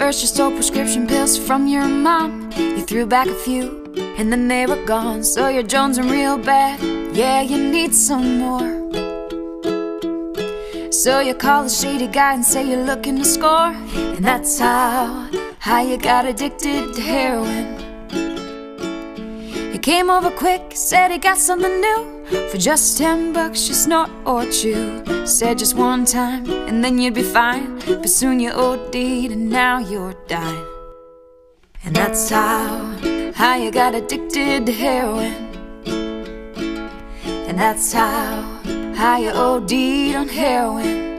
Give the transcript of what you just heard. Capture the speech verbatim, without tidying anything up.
first you stole prescription pills from your mom. You threw back a few, and then they were gone. So you're jonesing real bad, yeah, you need some more. So you call a shady guy and say you're looking to score. And that's how, how you got addicted to heroin. He came over quick, said he got something new. For just ten bucks you snort or chew. Said just one time and then you'd be fine. But soon you O D'd and now you're dying. And that's how, how you got addicted to heroin. And that's how, how you O D'd on heroin.